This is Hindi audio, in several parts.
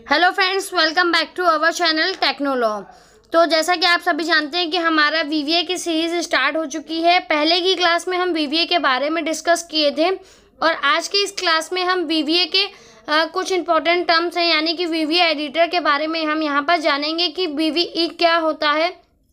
Hello friends, welcome back to our channel technology. तो जैसा कि आप सभी जानते हैं कि हमारा वीवीए की सीरीज़ स्टार्ट हो चुकी है। पहले की क्लास में हम वीवीए के बारे में डिस्कस किए थे और आज की इस क्लास में हम वीवीए के कुछ इंपॉर्टेंट टर्म्स हैं, यानी कि वीवीए एडिटर के बारे में हम यहाँ पर जानेंगे कि वीवीई क्या होता है,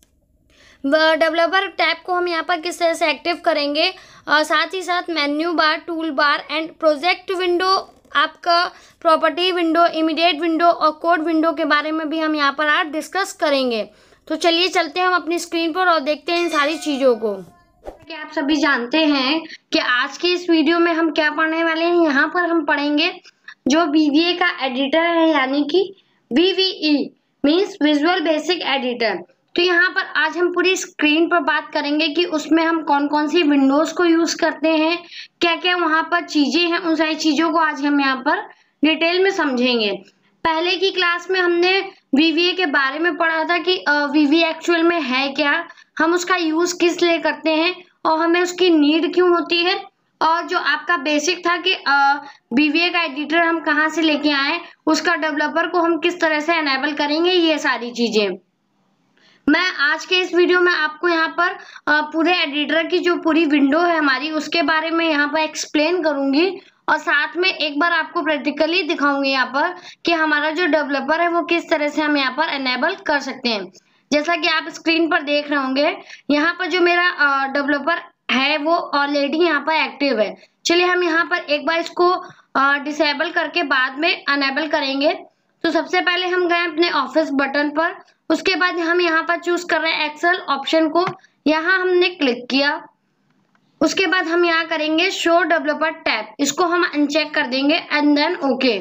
डेवलपर टैब को हम यहाँ पर किस तरह से एक्टिव करेंगे, साथ ही साथ menu bar, tool bar and project window, आपका प्रॉपर्टी विंडो, इमीडिएट विंडो और कोड विंडो के बारे में भी हम यहाँ पर आज डिस्कस करेंगे। तो चलिए चलते हैं हम अपनी स्क्रीन पर और देखते हैं इन सारी चीज़ों को। कि आप सभी जानते हैं कि आज की इस वीडियो में हम क्या पढ़ने वाले हैं। यहाँ पर हम पढ़ेंगे जो वीवीए का एडिटर है, यानी कि VVE means visual basic editor. तो यहाँ पर आज हम पूरी स्क्रीन पर बात करेंगे कि उसमें हम कौन कौन सी विंडोज को यूज करते हैं, क्या क्या वहाँ पर चीजें हैं, उन सारी चीजों को आज हम यहाँ पर डिटेल में समझेंगे। पहले की क्लास में हमने वीवीए के बारे में पढ़ा था कि वीवीए एक्चुअल में है क्या, हम उसका यूज किस लिए करते हैं और हमें उसकी नीड क्यों होती है, और जो आपका बेसिक था कि वीवीए का एडिटर हम कहाँ से लेके आए, उसका डेवलपर को हम किस तरह से एनेबल करेंगे, ये सारी चीजें मैं आज के इस वीडियो में आपको यहाँ पर पूरे एडिटर की जो पूरी विंडो है हमारी, उसके बारे में यहाँ पर एक्सप्लेन करूंगी और साथ में एक बार आपको प्रैक्टिकली दिखाऊंगी यहाँ पर कि हमारा जो डेवलपर है वो किस तरह से हम यहाँ पर एनेबल कर सकते हैं। जैसा कि आप स्क्रीन पर देख रहे होंगे, यहाँ पर जो मेरा डेवलपर है वो ऑलरेडी यहाँ पर एक्टिव है। चलिए हम यहाँ पर एक बार इसको डिसेबल करके बाद में अनेबल करेंगे। तो सबसे पहले हम गए अपने ऑफिस बटन पर, उसके बाद हम यहाँ पर चूज कर रहे हैं एक्सेल ऑप्शन को, यहाँ हमने क्लिक किया। उसके बाद हम यहाँ करेंगे शो डेवलपर टैब, इसको हम अनचेक कर देंगे एंड देन ओके।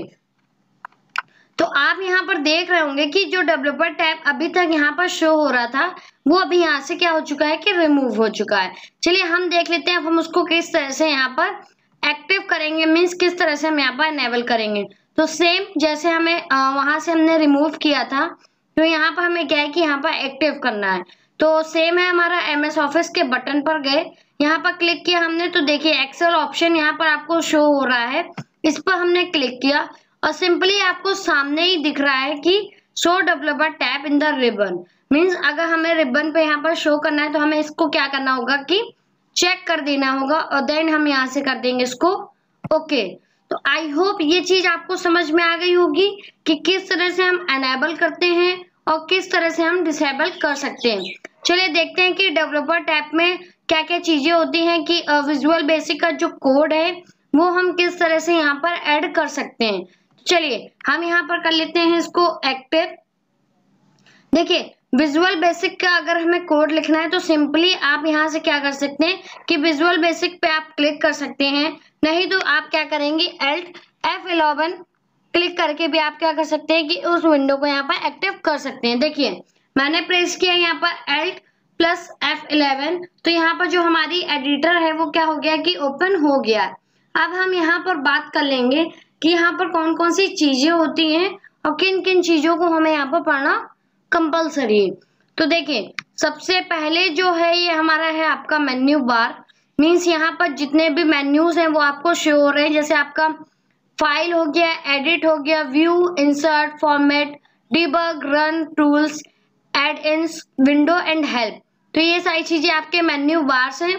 तो आप यहाँ पर देख रहे होंगे कि जो डेवलपर टैब अभी तक यहाँ पर शो हो रहा था वो अभी यहाँ से क्या हो चुका है कि रिमूव हो चुका है। चलिए हम देख लेते हैं अब हम उसको किस तरह से यहाँ पर एक्टिव करेंगे, मीन्स किस तरह से हम यहाँ पर एनेबल करेंगे। तो सेम जैसे हमें वहां से हमने रिमूव किया था, तो यहाँ पर हमें क्या है कि यहाँ पर एक्टिव करना है। तो सेम है हमारा MS ऑफिस के बटन पर गए, यहाँ पर क्लिक किया हमने, तो देखिए एक्सेल ऑप्शन यहाँ पर आपको शो हो रहा है, इस पर हमने क्लिक किया और सिंपली आपको सामने ही दिख रहा है कि show developer tab in the ribbon. Means अगर हमें रिबन पे यहाँ पर शो करना है तो हमें इसको क्या करना होगा कि चेक कर देना होगा और देन हम यहाँ से कर देंगे इसको ओके। तो आई होप ये चीज आपको समझ में आ गई होगी कि किस तरह से हम एनेबल करते हैं और किस तरह से हम डिसेबल कर सकते हैं। चलिए देखते हैं कि डेवलपर टैब में क्या क्या चीजें होती हैं कि विजुअल बेसिक का जो कोड है वो हम किस तरह से यहाँ पर ऐड कर सकते हैं। चलिए हम यहाँ पर कर लेते हैं इसको एक्टिव। देखिए विजुअल बेसिक का अगर हमें कोड लिखना है तो सिंपली आप यहाँ से क्या कर सकते हैं कि विजुअल बेसिक पे आप क्लिक कर सकते हैं, नहीं तो आप क्या करेंगे Alt F11 क्लिक करके भी आप क्या कर सकते हैं कि उस विंडो को यहाँ पर एक्टिव कर सकते हैं। देखिए मैंने प्रेस किया यहाँ पर Alt प्लस F11, तो यहाँ पर जो हमारी एडिटर है वो क्या हो गया कि ओपन हो गया। अब हम यहाँ पर बात कर लेंगे कि यहाँ पर कौन कौन सी चीजें होती हैं और किन किन चीजों को हमें यहाँ पर पढ़ना कंपल्सरी है। तो देखिए सबसे पहले जो है ये हमारा है आपका मेन्यू बार, मीन्स यहाँ पर जितने भी मेन्यूज हैं वो आपको शो हो रहे हैं। जैसे आपका फाइल हो गया, एडिट हो गया, view, insert, format, debug, run, tools, add ins, window and help. तो ये सारी चीजें आपके मेन्यू बार्स हैं,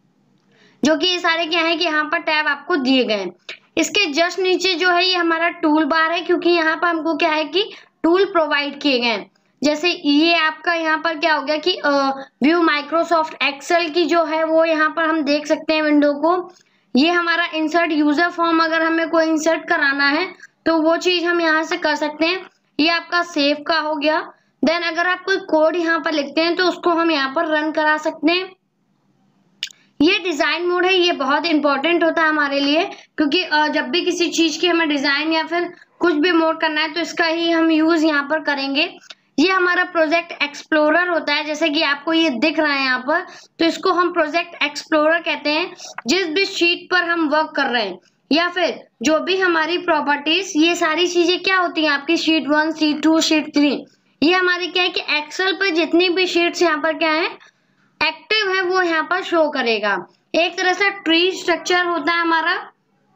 जो कि ये सारे क्या है कि यहाँ पर टैब आपको दिए गए हैं। इसके जस्ट नीचे जो है ये हमारा टूल बार है, क्योंकि यहाँ पर हमको क्या है कि टूल प्रोवाइड किए गए हैं। जैसे ये आपका यहाँ पर क्या हो गया कि व्यू माइक्रोसॉफ्ट एक्सेल की जो है वो यहाँ पर हम देख सकते हैं विंडो को। ये हमारा इंसर्ट यूजर फॉर्म, अगर हमें कोई इंसर्ट कराना है तो वो चीज हम यहाँ से कर सकते हैं। ये आपका सेव का हो गया। देन अगर आप कोई कोड यहाँ पर लिखते हैं तो उसको हम यहाँ पर रन करा सकते हैं। ये डिजाइन मोड है, ये बहुत इंपॉर्टेंट होता है हमारे लिए, क्योंकि जब भी किसी चीज की हमें डिजाइन या फिर कुछ भी मोड करना है तो इसका ही हम यूज यहाँ पर करेंगे। ये हमारा प्रोजेक्ट एक्सप्लोरर होता है, जैसे कि आपको ये दिख रहा है यहाँ पर, तो इसको हम प्रोजेक्ट एक्सप्लोरर कहते हैं। जिस भी शीट पर हम वर्क कर रहे हैं या फिर जो भी हमारी प्रॉपर्टीज, ये सारी चीजें क्या होती हैं आपकी शीट 1, शीट 2, शीट 3, ये हमारी क्या है कि एक्सेल पर जितनी भी शीट्स यहाँ पर क्या है एक्टिव है वो यहाँ पर शो करेगा। एक तरह से ट्री स्ट्रक्चर होता है हमारा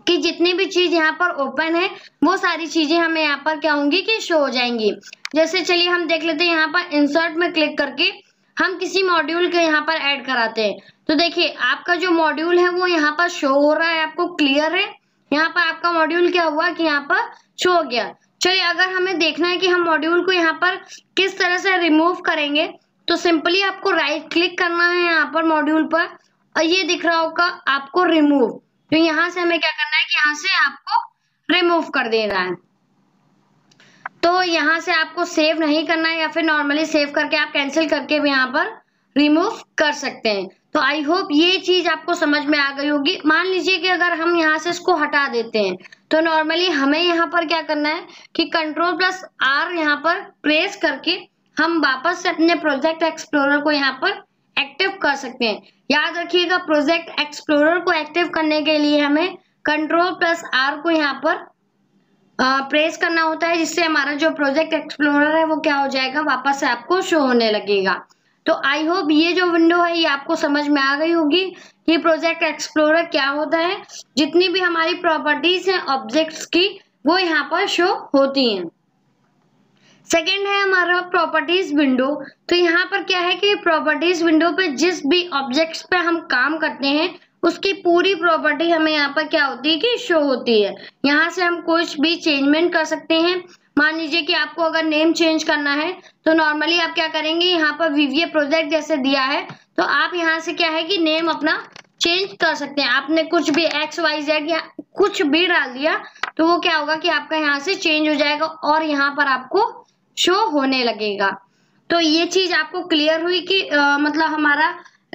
कि जितनी भी चीज यहाँ पर ओपन है वो सारी चीजें हमें यहाँ पर क्या होंगी कि शो हो जाएंगी। जैसे चलिए हम देख लेते हैं, यहाँ पर इंसर्ट में क्लिक करके हम किसी मॉड्यूल के यहाँ पर ऐड कराते हैं। तो देखिए आपका जो मॉड्यूल है वो यहाँ पर शो हो रहा है, आपको क्लियर है। यहाँ पर आपका मॉड्यूल क्या हुआ कि यहाँ पर शो हो गया। चलिए अगर हमें देखना है कि हम मॉड्यूल को यहाँ पर किस तरह से रिमूव करेंगे, तो सिंपली आपको राइट क्लिक करना है यहाँ पर मॉड्यूल पर, और ये दिख रहा होगा आपको रिमूव। तो यहाँ से हमें क्या करना है कि यहाँ से आपको रिमूव कर देना है। तो यहाँ से आपको सेव नहीं करना है, या फिर नॉर्मली सेव करके आप कैंसिल करके भी यहाँ पर रिमूव कर सकते हैं। तो आई होप ये चीज आपको समझ में आ गई होगी। मान लीजिए कि अगर हम यहाँ से इसको हटा देते हैं, तो नॉर्मली हमें यहाँ पर क्या करना है कि Ctrl+R यहाँ पर प्रेस करके हम वापस से अपने प्रोजेक्ट एक्सप्लोरर को यहाँ पर एक्टिव कर सकते हैं। याद रखिएगा, प्रोजेक्ट एक्सप्लोरर को एक्टिव करने के लिए हमें Ctrl+R को यहाँ पर प्रेस करना होता है, जिससे हमारा जो प्रोजेक्ट एक्सप्लोरर है वो क्या हो जाएगा, वापस से आपको शो होने लगेगा। तो आई होप ये जो विंडो है ये आपको समझ में आ गई होगी कि प्रोजेक्ट एक्सप्लोरर क्या होता है। जितनी भी हमारी प्रॉपर्टीज हैं ऑब्जेक्ट्स की वो यहाँ पर शो होती हैं। सेकेंड है हमारा प्रॉपर्टीज विंडो। तो यहाँ पर क्या है कि प्रॉपर्टीज विंडो पे जिस भी ऑब्जेक्ट्स पे हम काम करते हैं उसकी पूरी प्रॉपर्टी हमें यहाँ पर क्या होती है कि शो होती है। यहाँ से हम कुछ भी चेंजमेंट कर सकते हैं। मान लीजिए कि आपको अगर नेम चेंज करना है तो नॉर्मली आप क्या करेंगे, यहाँ पर VVA प्रोजेक्ट जैसे दिया है तो आप यहाँ से क्या है कि नेम अपना चेंज कर सकते हैं। आपने कुछ भी XYZ या कुछ भी डाल दिया तो वो क्या होगा कि आपका यहाँ से चेंज हो जाएगा और यहाँ पर आपको शो होने लगेगा। तो ये चीज आपको क्लियर हुई कि मतलब हमारा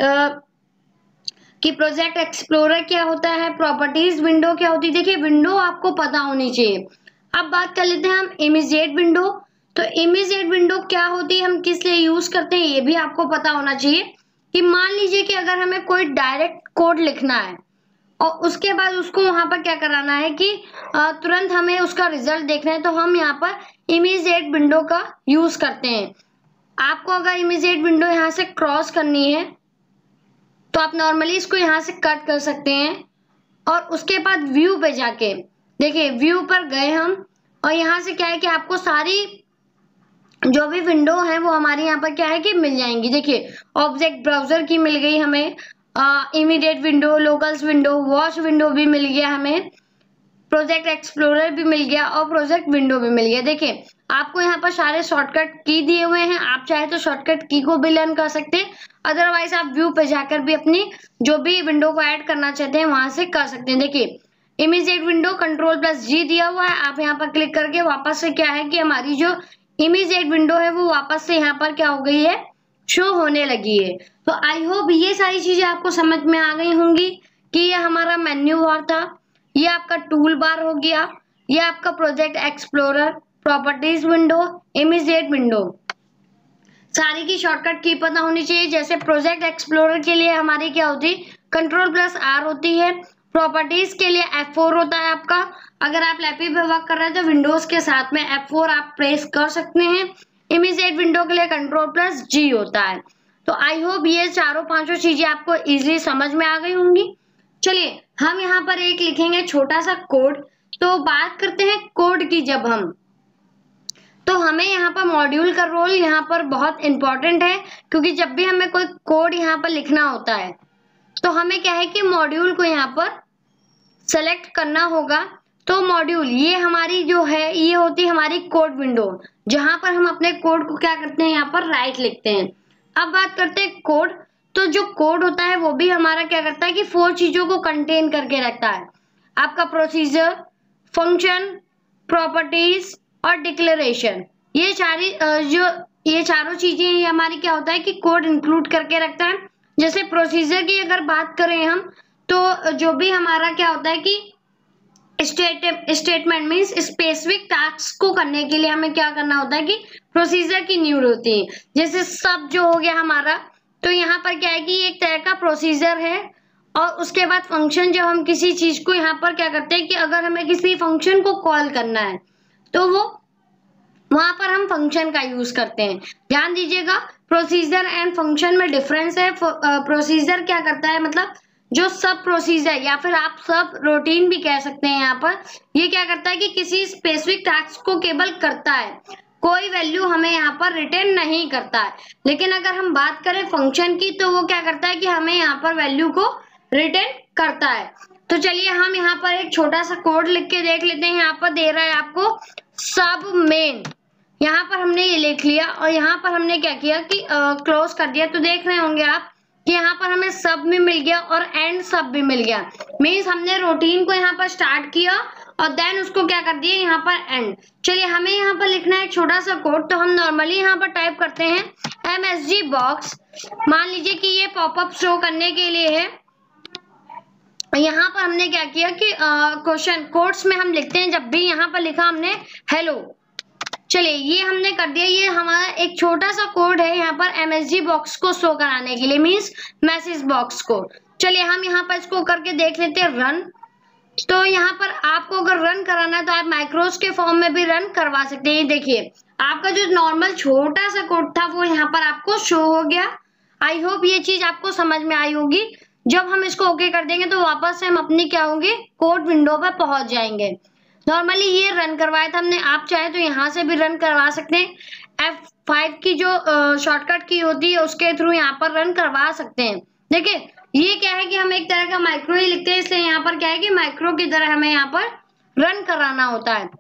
कि प्रोजेक्ट एक्सप्लोरर क्या होता है, प्रॉपर्टीज विंडो क्या होती है। देखिए विंडो आपको पता होनी चाहिए। अब बात कर लेते हैं हम इमीडिएट विंडो। तो इमीडिएट विंडो क्या होती है, हम किस लिए यूज करते हैं, ये भी आपको पता होना चाहिए। कि मान लीजिए कि अगर हमें कोई डायरेक्ट कोड लिखना है और उसके बाद उसको वहां पर क्या कराना है कि तुरंत हमें उसका रिजल्ट देखना है, तो हम यहाँ पर इमीडिएट विंडो का यूज करते हैं। आपको अगर इमीडिएट विंडो यहाँ से क्रॉस करनी है तो आप नॉर्मली इसको यहाँ से कट कर सकते हैं और उसके बाद व्यू पे जाके देखिए व्यू पर गए हम, और यहाँ से क्या है कि आपको सारी जो भी विंडो है वो हमारी यहाँ पर क्या है कि मिल जाएंगी। देखिए ऑब्जेक्ट ब्राउजर की मिल गई हमें, immediate window, locals window, watch window भी मिल गया हमें, प्रोजेक्ट एक्सप्लोरर भी मिल गया और प्रोजेक्ट विंडो भी मिल गया। देखिए आपको यहाँ पर सारे शॉर्टकट की दिए हुए हैं, आप चाहे तो शॉर्टकट की को भी लर्न कर सकते हैं, अदरवाइज आप व्यू पे जाकर भी अपनी जो भी विंडो को ऐड करना चाहते हैं वहां से कर सकते हैं। देखिए इमीडिएट विंडो Ctrl+G दिया हुआ है, आप यहाँ पर क्लिक करके वापस से क्या है कि हमारी जो इमीडिएट विंडो है वो वापस से यहाँ पर क्या हो गई है, शो होने लगी है। तो आई होप ये सारी चीजें आपको समझ में आ गई होंगी कि ये हमारा मेन्यू बार था, ये आपका टूल बार हो गया, ये आपका project explorer, properties window, immediate window. सारी की शॉर्टकट की पता होनी चाहिए। जैसे प्रोजेक्ट एक्सप्लोरर के लिए हमारी क्या होती है, Ctrl+R होती है। प्रॉपर्टीज के लिए F4 होता है आपका। अगर आप लैपटॉप पे वर्क कर रहे हैं तो विंडोज के साथ में F4 आप प्रेस कर सकते हैं। इमीडिएट विंडो के लिए Ctrl+G होता है। तो आई होप ये चारों पांचों चीजें आपको इजीली समझ में आ गई होंगी। चलिए हम यहाँ पर एक लिखेंगे छोटा सा कोड। तो बात करते हैं कोड की। जब हम तो हमें यहाँ पर मॉड्यूल का रोल यहाँ पर बहुत इंपॉर्टेंट है, क्योंकि जब भी हमें कोई कोड यहाँ पर लिखना होता है तो हमें क्या है कि मॉड्यूल को यहाँ पर सेलेक्ट करना होगा। तो मॉड्यूल ये हमारी जो है ये होती है हमारी कोड विंडो, जहां पर हम अपने कोड को क्या करते हैं, यहाँ पर राइट लिखते हैं। अब बात करते हैं कोड। तो जो कोड होता है वो भी हमारा क्या करता है कि 4 चीजों को कंटेन करके रखता है। आपका प्रोसीजर, फंक्शन, प्रॉपर्टीज और डिक्लेरेशन, ये चारों चीजें ये हमारी क्या होता है कि कोड इंक्लूड करके रखता है। जैसे प्रोसीजर की अगर बात करें हम, तो जो भी हमारा क्या होता है कि स्टेटमेंट मीन्स स्पेसिफिक टास्क को करने के लिए हमें क्या करना होता है कि प्रोसीजर की नीड होती है। जैसे सब जो हो गया हमारा, तो यहाँ पर क्या है कि एक तरह का प्रोसीजर है। और उसके बाद फंक्शन, जब हम किसी चीज को यहाँ पर क्या करते हैं कि अगर हमें किसी फंक्शन को कॉल करना है तो वो वहां पर हम फंक्शन का यूज करते हैं। ध्यान दीजिएगा प्रोसीजर एंड फंक्शन में डिफरेंस है। प्रोसीजर क्या करता है, मतलब जो सब प्रोसीजर या फिर आप सब रूटीन भी कह सकते हैं यहाँ पर, ये क्या करता है कि किसी स्पेसिफिक टास्क को केवल करता है, कोई वैल्यू हमें यहाँ पर रिटर्न नहीं करता है। लेकिन अगर हम बात करें फंक्शन की तो वो क्या करता है कि हमें यहाँ पर वैल्यू को रिटर्न करता है। तो चलिए हम यहाँ पर एक छोटा सा कोड लिख के देख लेते हैं। यहाँ पर दे रहा है आपको सब मेन, यहाँ पर हमने ये लिख लिया और यहाँ पर हमने क्या किया कि क्लोज कर दिया। तो देख रहे होंगे आप कि यहाँ पर हमें सब भी मिल गया और एंड सब भी मिल गया। मीन्स हमने रूटीन को यहाँ पर स्टार्ट किया और देन उसको क्या कर दिया यहाँ पर एंड। चलिए हमें यहाँ पर लिखना है एक छोटा सा कोड। तो हम नॉर्मली यहाँ पर टाइप करते हैं MSG बॉक्स। मान लीजिए कि ये पॉपअप शो करने के लिए है। यहाँ पर हमने क्या किया कि क्वेश्चन कोड्स में हम लिखते हैं, जब भी यहाँ पर लिखा हमने हेलो। चलिए ये हमने कर दिया। ये हमारा एक छोटा सा कोड है यहाँ पर MSG बॉक्स को शो कराने के लिए, मीन्स मैसेज बॉक्स को। चलिए हम यहाँ पर इसको करके देख लेते हैं रन। तो यहाँ पर आपको अगर रन कराना है तो आप माइक्रोस के फॉर्म में भी रन करवा सकते हैं। देखिए आपका जो नॉर्मल छोटा सा कोड था वो यहाँ पर आपको शो हो गया। आई होप ये चीज आपको समझ में आई होगी। जब हम इसको ओके कर देंगे तो वापस से हम अपनी क्या होंगे, कोड विंडो पर पहुंच जाएंगे। नॉर्मली ये रन करवाया था हमने, आप चाहे तो यहाँ से भी रन करवा सकते हैं। F5 की जो शॉर्टकट की होती है उसके थ्रू यहाँ पर रन करवा सकते हैं। देखिए ये क्या है कि हम एक तरह का माइक्रो ही लिखते हैं, इसलिए यहाँ पर क्या है कि माइक्रो की तरह हमें यहाँ पर रन कराना होता है।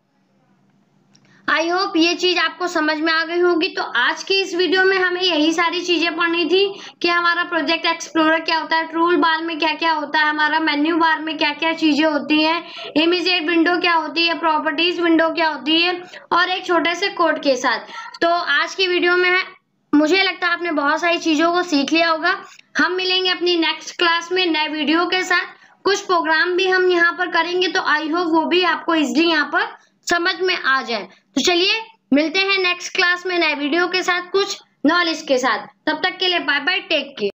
आई होप ये चीज आपको समझ में आ गई होगी। तो आज की इस वीडियो में हमें यही सारी चीजें पढ़नी थी कि हमारा प्रोजेक्ट एक्सप्लोरर क्या होता है, टूल बार में क्या क्या होता है, हमारा मेन्यू बार में क्या क्या चीजें होती हैं, इमीडिएट विंडो क्या होती है, प्रॉपर्टीज विंडो क्या होती है, और एक छोटे से कोड के साथ। तो आज की वीडियो में मुझे लगता है आपने बहुत सारी चीजों को सीख लिया होगा। हम मिलेंगे अपनी नेक्स्ट क्लास में नए वीडियो के साथ। कुछ प्रोग्राम भी हम यहाँ पर करेंगे, तो आई होप वो भी आपको इजीली यहाँ पर समझ में आ जाए। तो चलिए मिलते हैं नेक्स्ट क्लास में नए वीडियो के साथ, कुछ नॉलेज के साथ। तब तक के लिए बाय बाय, टेक केयर।